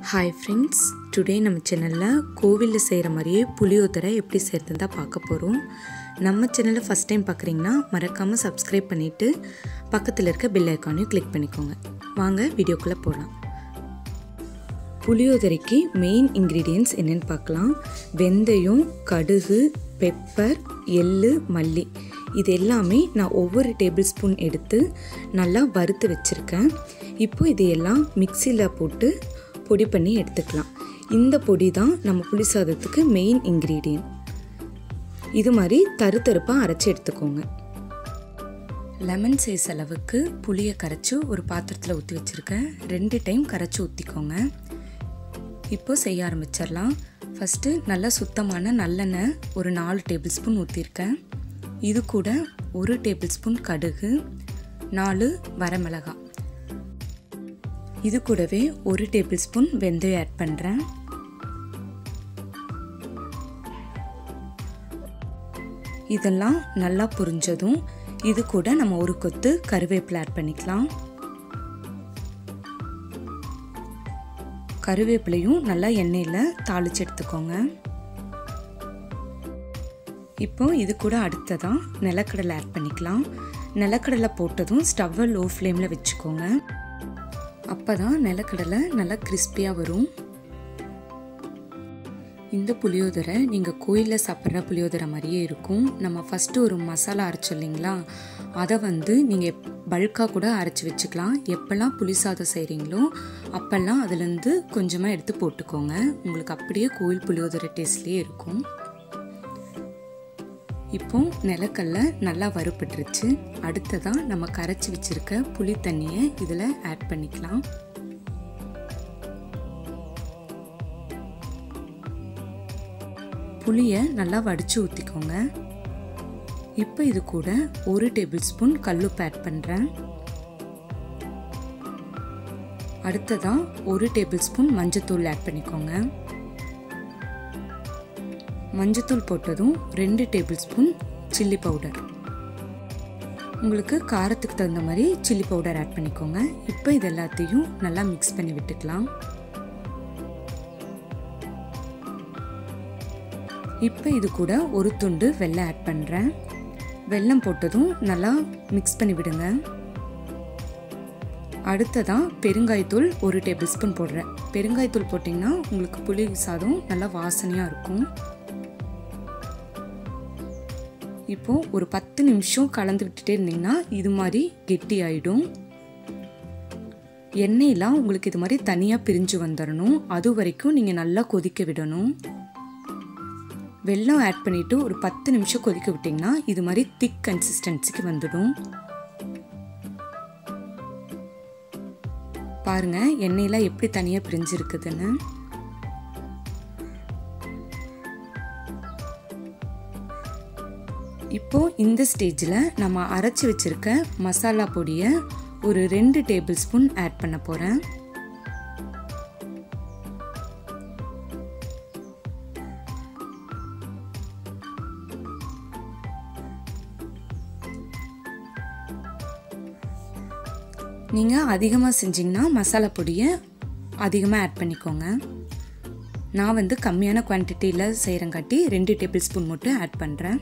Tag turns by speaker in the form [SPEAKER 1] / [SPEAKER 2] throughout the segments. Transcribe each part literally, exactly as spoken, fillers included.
[SPEAKER 1] Hi friends, today நம்ம சேனல்ல கோவில்ல செய்யற மாதிரியே புளியோதரை எப்படி செய்யறதுன்னு தான் பார்க்க போறோம். நம்ம சேனலை ஃபர்ஸ்ட் டைம் பார்க்கறீங்கன்னா மறக்காம Subscribe பண்ணிட்டு பக்கத்துல இருக்க பெல் ஐகானையும் கிளிக் பண்ணிக்கோங்க. வாங்க வீடியோக்குள்ள போலாம். புளியோதரைக்கு மெயின் இன்கிரிடியன்ட்ஸ் என்னன்னு பார்க்கலாம். வெந்தயம், கடுகு, பெப்பர், எள்ளு, மல்லி. இது எல்லாமே நான் ஒவ்வொரு டேபிள் ஸ்பூன் எடுத்து நல்லா வறுத்து வச்சிருக்கேன். இப்போ இதையெல்லாம் மிக்ஸியில் போட்டு பொடி பண்ணி எடுத்துக்கலாம். இந்த பொடி தான் நம்ம புளி சாதத்துக்கு மெயின் இன்கிரீடியன்ட். இது மாதிரி தரு தருப்பாக அரைச்சி எடுத்துக்கோங்க. லெமன் சைஸ் அளவுக்கு புளியை கரைச்சி ஒரு பாத்திரத்தில் ஊற்றி வச்சுருக்கேன். ரெண்டு டைம் கரைச்சி ஊற்றிக்கோங்க. இப்போ செய்ய ஆரம்பிச்சிடலாம். ஃபஸ்ட்டு நல்லா சுத்தமான நல்லெண்ணெய் ஒரு நாலு டேபிள் ஸ்பூன் ஊற்றிருக்கேன். இது கூட ஒரு டேபிள் ஸ்பூன் கடுகு, நாலு வரமிளகாய். இது கூடவே ஒரு டேபிள் ஸ்பூன் வெந்தயம் ஆட் பண்ணுறேன். இதெல்லாம் நல்லா புரிஞ்சதும் இது கூட நம்ம ஒரு கொத்து கருவேப்பிலை ஆட் பண்ணிக்கலாம். கருவேப்பிலையும் நல்லா எண்ணெயில் தாளிச்சு எடுத்துக்கோங்க. இப்போ இது கூட அடுத்ததான் நிலக்கடலை ஆட் பண்ணிக்கலாம். நிலக்கடலை போட்டதும் ஸ்டவ்வை லோ ஃப்ளேமில் வச்சுக்கோங்க. அப்போ தான் நிலக்கடலை நல்லா கிறிஸ்பியாக வரும். இந்த புளியோதரை நீங்கள் கோயிலில் சாப்பிட்ற புளியோதரை மாதிரியே இருக்கும். நம்ம ஃபஸ்ட்டு ஒரு மசாலா அரைச்சோம் இல்லைங்களா, அதை வந்து நீங்கள் பல்காக கூட அரைச்சி வச்சுக்கலாம். எப்போல்லாம் புளி சாதம் செய்கிறீங்களோ அப்போல்லாம் அதுலேருந்து கொஞ்சமாக எடுத்து போட்டுக்கோங்க. உங்களுக்கு அப்படியே கோயில் புளியோதரை டேஸ்ட்லேயே இருக்கும். இப்போ நிலக்கடலை நல்லா வறுபட்டுருச்சு. அடுத்ததான் நம்ம கரைச்சி வச்சிருக்க புளி தண்ணியை இதில் ஆட் பண்ணிக்கலாம். புளியை நல்லா வடித்து ஊற்றிக்கோங்க. இப்போ இது கூட ஒரு டேபிள் ஸ்பூன் கல்லுப்பு ஆட் பண்ணுறேன். அடுத்ததான் ஒரு டேபிள் ஸ்பூன் மஞ்சத்தூள் ஆட் பண்ணிக்கோங்க. மஞ்சத்தூள் போட்டதும் ரெண்டு டேபிள் ஸ்பூன் சில்லி பவுடர். உங்களுக்கு காரத்துக்கு தகுந்த மாதிரி சில்லி பவுடர் ஆட் பண்ணிக்கோங்க. இப்போ இது எல்லாத்தையும் நல்லா மிக்ஸ் பண்ணி விட்டுக்கலாம். இப்போ இது கூட ஒரு துண்டு வெல்லம் ஆட் பண்ணுறேன். வெல்லம் போட்டதும் நல்லா மிக்ஸ் பண்ணி விடுங்க. அடுத்ததான் பெருங்காயத்தூள் ஒரு டேபிள் ஸ்பூன் போடுறேன். பெருங்காயத்தூள் போட்டிங்கன்னா உங்களுக்கு புளி சாதம் நல்லா வாசனையாக இருக்கும். இப்போ ஒரு பத்து நிமிஷம் கலந்து விட்டுட்டே இருந்தீங்கன்னா இது மாதிரி கெட்டி ஆயிடும். எண்ணெயெல்லாம் உங்களுக்கு இது மாதிரி தனியாக பிரிஞ்சு வந்துடணும். அது வரைக்கும் நீங்கள் நல்லா கொதிக்க விடணும். வெல்லம் ஆட் பண்ணிவிட்டு ஒரு பத்து நிமிஷம் கொதிக்க விட்டிங்கன்னா இது மாதிரி திக் கன்சிஸ்டன்சிக்கு வந்துடும். பாருங்க எண்ணெயெல்லாம் எப்படி தனியாக பிரிஞ்சு இருக்குதுன்னு. இப்போ இந்த ஸ்டேஜில் நம்ம அரைச்சி வச்சிருக்க மசாலா பொடியை ஒரு ரெண்டு டேபிள் ஸ்பூன் ஆட் பண்ண போகிறேன். நீங்கள் அதிகமாக செஞ்சிங்கன்னா மசாலா பொடியை அதிகமாக ஆட் பண்ணிக்கோங்க. நான் வந்து கம்மியான குவான்டிட்டியில் செய்கிறங்காட்டி ரெண்டு டேபிள் ஸ்பூன் மட்டும் ஆட் பண்ணுறேன்.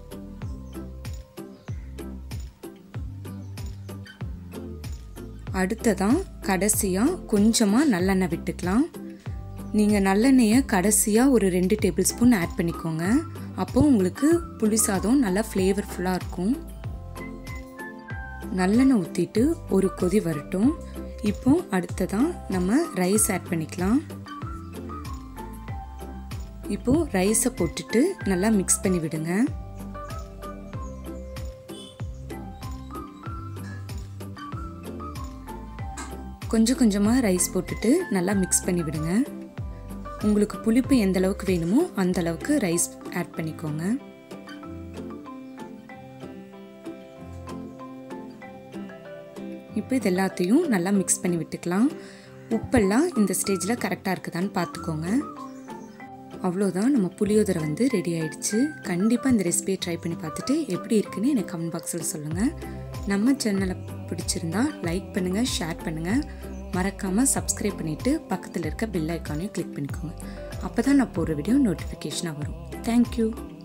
[SPEAKER 1] அடுத்ததான் கடைசியாக கொஞ்சமாக நல்லெண்ணெய் விட்டுக்கலாம். நீங்கள் நல்லெண்ணெயை கடைசியாக ஒரு ரெண்டு டேபிள் ஸ்பூன் ஆட் பண்ணிக்கோங்க. அப்போது உங்களுக்கு புளி சாதம் நல்லா ஃப்ளேவர்ஃபுல்லாக இருக்கும். நல்லெண்ணெய் ஊற்றிட்டு ஒரு கொதி வரட்டும். இப்போ அடுத்ததான் நம்ம ரைஸ் ஆட் பண்ணிக்கலாம். இப்போது ரைஸை போட்டுட்டு நல்லா மிக்ஸ் பண்ணி விடுங்க. கொஞ்சம் கொஞ்சமாக ரைஸ் போட்டுட்டு நல்லா மிக்ஸ் பண்ணி விடுங்க. உங்களுக்கு புளிப்பு எந்த அளவுக்கு வேணுமோ அந்த அளவுக்கு ரைஸ் ஆட் பண்ணிக்கோங்க. இப்போ இது எல்லாத்தையும் நல்லா மிக்ஸ் பண்ணி விட்டுக்கலாம். உப்பெல்லாம் இந்த ஸ்டேஜில் கரெக்டாக இருக்குதான்னு பார்த்துக்கோங்க. அவ்வளோதான், நம்ம புளியோதரை வந்து ரெடி ஆயிடுச்சு. கண்டிப்பாக இந்த ரெசிபியை ட்ரை பண்ணி பார்த்துட்டு எப்படி இருக்குன்னு எனக்கு கமெண்ட் பாக்ஸில் சொல்லுங்கள். நம்ம சேனலை பிடிச்சிருந்தா லைக் பண்ணுங்கள், ஷேர் பண்ணுங்கள். மறக்காமல் சப்ஸ்கிரைப் பண்ணிவிட்டு பக்கத்தில் இருக்க பெல் ஐக்கானையும் கிளிக் பண்ணிக்கோங்க. அப்போ தான் நான் போடுற வீடியோ நோட்டிஃபிகேஷனாக வரும். தேங்க்யூ.